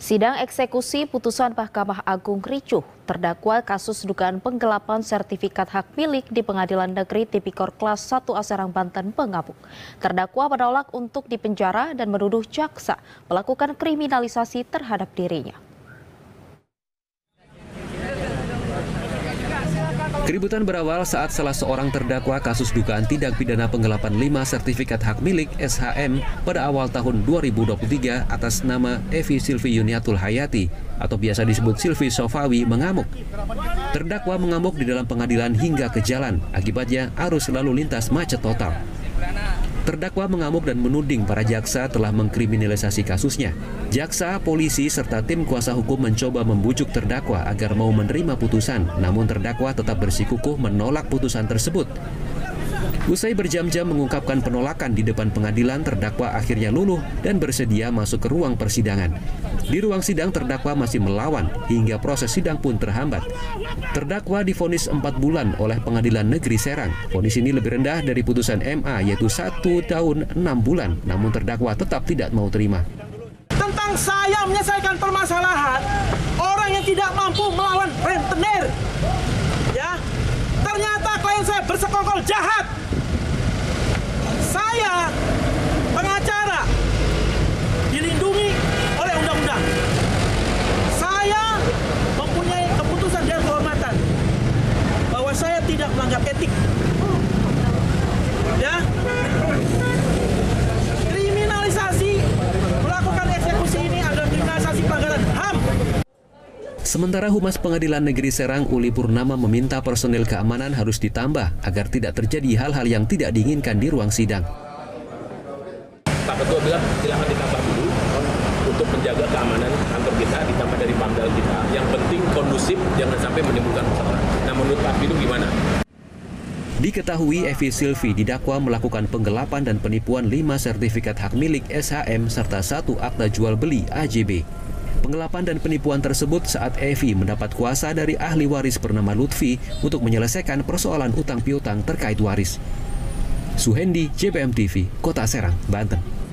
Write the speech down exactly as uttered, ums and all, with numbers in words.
Sidang eksekusi putusan Mahkamah Agung ricuh. Terdakwa kasus dugaan penggelapan sertifikat hak milik di Pengadilan Negeri Tipikor Kelas satu A Serang, Banten mengamuk. Terdakwa menolak untuk dipenjara dan menuduh jaksa melakukan kriminalisasi terhadap dirinya. Keributan berawal saat salah seorang terdakwa kasus dugaan tindak pidana penggelapan lima sertifikat hak milik S H M pada awal tahun dua ribu dua puluh tiga atas nama Evi Sylvie Yuniatul Hayati atau biasa disebut Sylvie Sofawi mengamuk. Terdakwa mengamuk di dalam pengadilan hingga ke jalan, akibatnya arus lalu lintas macet total. Terdakwa mengamuk dan menuding para jaksa telah mengkriminalisasi kasusnya. Jaksa, polisi, serta tim kuasa hukum mencoba membujuk terdakwa agar mau menerima putusan, namun terdakwa tetap bersikukuh menolak putusan tersebut. Usai berjam-jam mengungkapkan penolakan di depan pengadilan, terdakwa akhirnya luluh dan bersedia masuk ke ruang persidangan. Di ruang sidang, terdakwa masih melawan hingga proses sidang pun terhambat. Terdakwa divonis empat bulan oleh Pengadilan Negeri Serang. Vonis ini lebih rendah dari putusan M A, yaitu satu tahun enam bulan, namun terdakwa tetap tidak mau terima. Tentang saya menyelesaikan permasalahan orang yang tidak mampu melawan rentenir, ya, ternyata klien saya bersekongkol jahat. Saya pengacara dilindungi oleh undang-undang. Saya mempunyai keputusan dan kehormatan bahwa saya tidak melanggar etik. Ya. Kriminalisasi, melakukan eksekusi ini adalah kriminalisasi pelanggaran H A M. Sementara Humas Pengadilan Negeri Serang Uli Purnama meminta personil keamanan harus ditambah agar tidak terjadi hal-hal yang tidak diinginkan di ruang sidang. Pak Ketua bilang silakan ditambah dulu untuk menjaga keamanan kantor kita, ditambah dari pamdal kita. Yang penting kondusif, jangan sampai menimbulkan masalah. Nah, menurut Pak Bidung gimana? Diketahui Evi Sylvie didakwa melakukan penggelapan dan penipuan lima sertifikat hak milik S H M serta satu akta jual beli A J B. Penggelapan dan penipuan tersebut saat Evi mendapat kuasa dari ahli waris bernama Lutfi untuk menyelesaikan persoalan utang piutang terkait waris. Suhendi, J P M T V, Kota Serang, Banten.